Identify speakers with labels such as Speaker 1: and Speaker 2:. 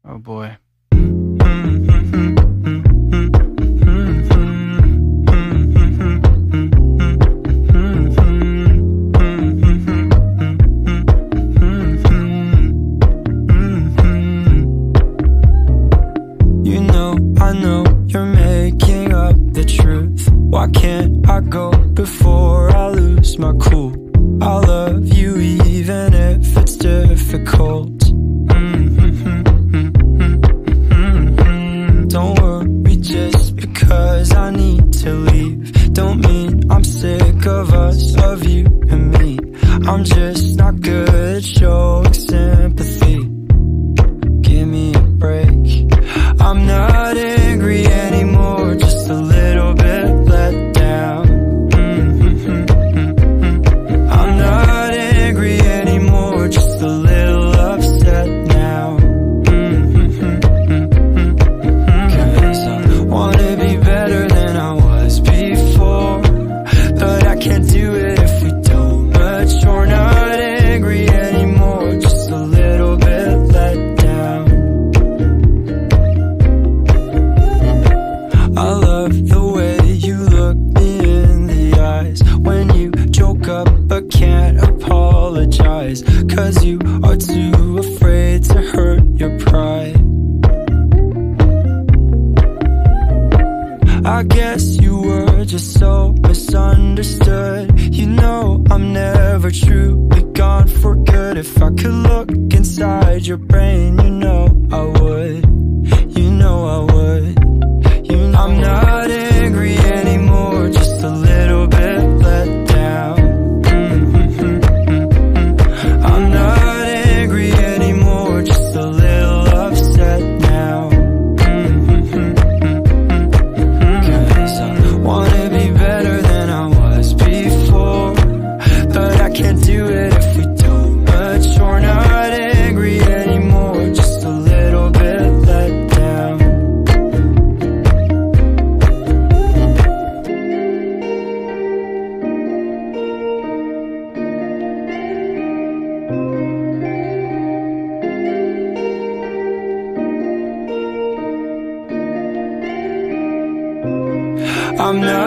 Speaker 1: Oh boy.
Speaker 2: You know, I know you're making up the truth. Why can't I go before I lose my cool? I love you even if it's difficult. Don't worry just because I need to leave. Don't mean I'm sick of us, of you and me. I'm just not good at showing sympathy. Give me a break. I'm not angry anymore, just a little bit let down. I'm not angry anymore, just a little upset now. Cause I wanna be better than I was before, but I can't do it if we don't mature. Not angry anymore, just a little bit let down. I love the way you look me in the eyes when you joke up but can't apologize, cause you are too afraid to hurt your pride. I guess you were just so misunderstood. You know I'm never truly gone for good. If I could look inside your brain, you know I would. You know I would. I'm not angry anymore, just a little bit let down. I'm not angry anymore, just a little upset now. Cause I wanna be better than I was before, but I can't do it if we don't mature. Not angry anymore, just a little bit let down. I'm not